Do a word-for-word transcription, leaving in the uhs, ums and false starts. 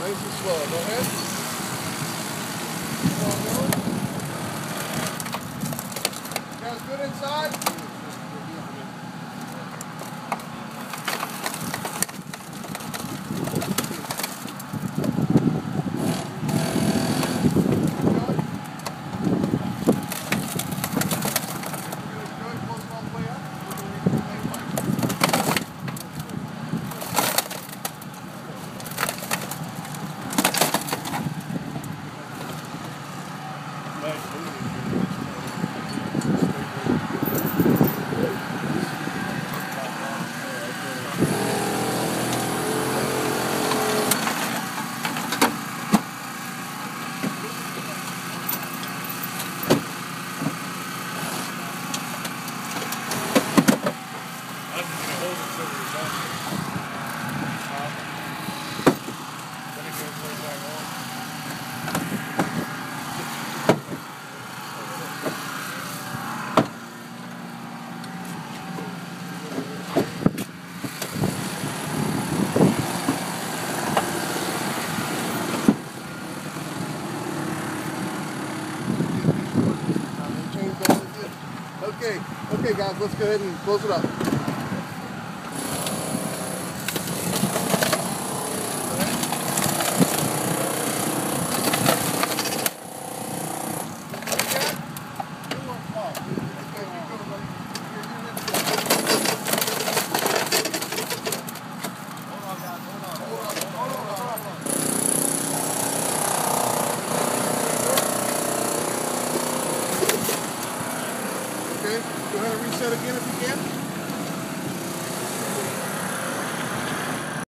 Nice and slow. Go ahead. Come on, go. You guys good inside? Okay, okay guys, let's go ahead and close it up.